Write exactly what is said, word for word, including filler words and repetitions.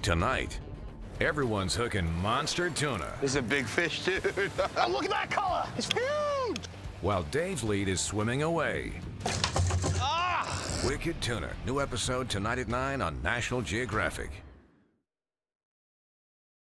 Tonight, everyone's hooking monster tuna. This is a big fish, dude. Oh, look at that color! It's huge! While Dave's lead is swimming away. Ah! Wicked Tuna, new episode tonight at nine on National Geographic.